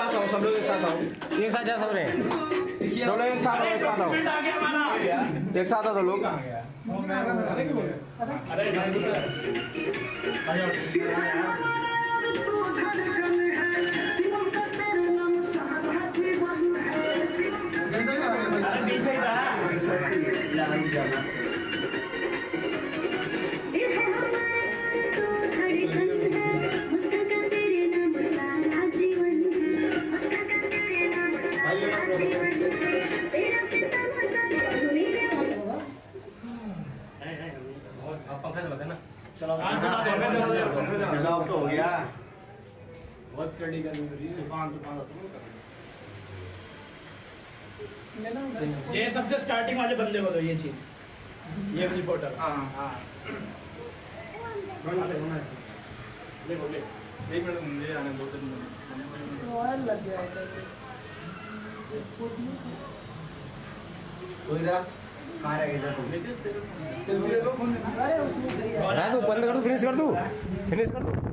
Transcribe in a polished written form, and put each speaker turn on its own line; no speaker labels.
साथ आओ, सब लोग एक साथ आओ।
एक साथ जा सब रे,
सब लोग एक साथ आओ, एक साथ आओ, एक साथ आओ लोग।
चलो अब तो हो गया। बहुत कड़ी गर्मी हो रही है। ये सबसे स्टार्टिंग वाले बंदे को दो ये चीज, ये रिपोर्टर। हाँ हाँ ले बोले 1 मिनट मुझे आने 2-3 मिनट और लग गया है।
इधर तू बंद कर दू, फिनिश कर दू।